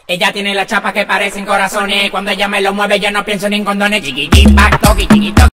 Ella tiene la chapa que parecen corazones. Cuando ella me lo mueve yo no pienso ni en condones. Chiqui, chiqui, back, toqui, chiqui, toqui.